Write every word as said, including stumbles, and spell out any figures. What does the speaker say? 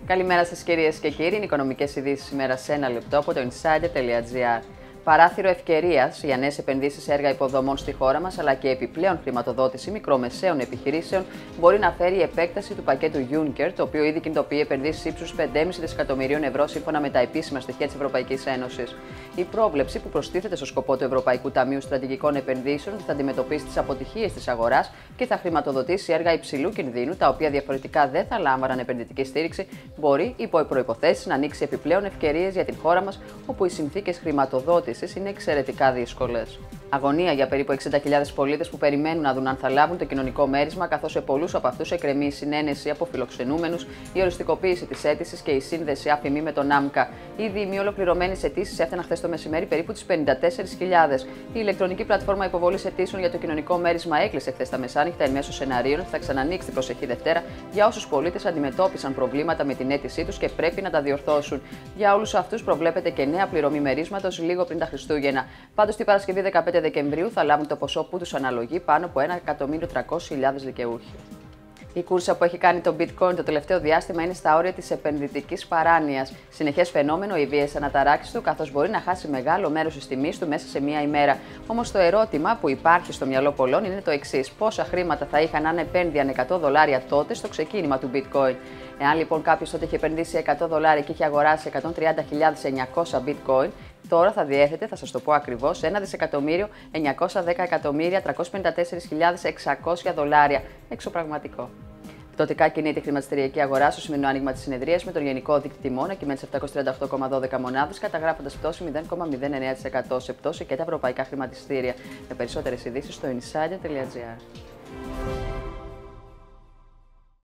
Καλημέρα σας κυρίες και κύριοι. Είναι οικονομικές ειδήσεις σήμερα σε ένα λεπτό από το insider τελεία gr. Παράθυρο ευκαιρίας για νέες επενδύσεις σε έργα υποδομών στη χώρα μας, αλλά και επιπλέον χρηματοδότηση μικρομεσαίων επιχειρήσεων, μπορεί να φέρει η επέκταση του πακέτου Juncker, το οποίο ήδη κινητοποιεί επενδύσεις ύψους πέντε κόμμα πέντε δισεκατομμυρίων ευρώ σύμφωνα με τα επίσημα στοιχεία της Ευρωπαϊκής Ένωσης. Η πρόβλεψη, που προστίθεται στο σκοπό του Ευρωπαϊκού Ταμείου Στρατηγικών Επενδύσεων, θα αντιμετωπίσει τις αποτυχίες της αγοράς και θα χρηματοδοτήσει έργα υψηλού κινδύνου, τα οποία διαφορετικά δεν θα λάμβαναν επενδυτική στήριξη, μπορεί υπό προϋποθέσεις να ανοίξει επιπλέον ευκαιρίες για την χώρα μας, όπου οι συνθήκες χρηματοδότησης είναι εξαιρετικά δύσκολες. Αγωνία για περίπου εξήντα χιλιάδες πολίτες που περιμένουν να δουν αν θα λάβουν το κοινωνικό μέρισμα, καθώς σε πολλούς από αυτούς εκκρεμεί η συνένεση από φιλοξενούμενους, η οριστικοποίηση της αίτησης και η σύνδεση άφημη με τον ΆΜΚΑ. Ήδη οι μη ολοκληρωμένες αιτήσεις έφταναν χθες το μεσημέρι περίπου τις πενήντα τέσσερις χιλιάδες. Η ηλεκτρονική πλατφόρμα υποβολής αιτήσεων για το κοινωνικό μέρισμα έκλεισε χθες τα μεσάνυχτα εν μέσω σεναρίων. Θα ξανανοίξει την προσεχή Δευτέρα για όσους πολίτες αντιμετώπισαν προβλήματα με την αίτησή τους και πρέπει να τα διορθώσουν. Για όλους αυτούς προβλέπεται και νέα πληρωμή μερίσματος λίγο πριν τα Χριστούγεννα. Πάντως, την Παρασκευή δεκαπέντε Δεκεμβρίου θα λάβουν το ποσό που τους αναλογεί πάνω από ένα εκατομμύριο τριακόσιες χιλιάδες δικαιούχοι. Η κούρσα που έχει κάνει το bitcoin το τελευταίο διάστημα είναι στα όρια της επενδυτικής παράνοιας. Συνεχές φαινόμενο οι βίαιες αναταράξεις του, καθώς μπορεί να χάσει μεγάλο μέρος της τιμής του μέσα σε μία ημέρα. Όμως το ερώτημα που υπάρχει στο μυαλό πολλών είναι το εξής: πόσα χρήματα θα είχαν αν επένδυαν εκατό δολάρια τότε στο ξεκίνημα του bitcoin? Εάν λοιπόν κάποιος τότε είχε επενδύσει εκατό δολάρια και είχε αγοράσει εκατόν τριάντα χιλιάδες εννιακόσια bitcoin, τώρα θα διέθετε, θα σας το πω ακριβώς, ένα δισεκατομμύριο εννιακόσια δέκα εκατομμύρια τριακόσιες πενήντα τέσσερις χιλιάδες εξακόσια δολάρια. Εξωπραγματικό. Πτωτικά κινείται η χρηματιστηριακή αγορά στο σημερινό άνοιγμα της συνεδρίας, με τον γενικό δείκτη τιμών να κυμαίνεται σε επτακόσιες τριάντα οκτώ κόμμα δώδεκα μονάδες, καταγράφοντας πτώση μηδέν κόμμα μηδέν εννέα τοις εκατό σε πτώση και τα ευρωπαϊκά χρηματιστήρια. Με περισσότερες ειδήσεις στο insider τελεία gr.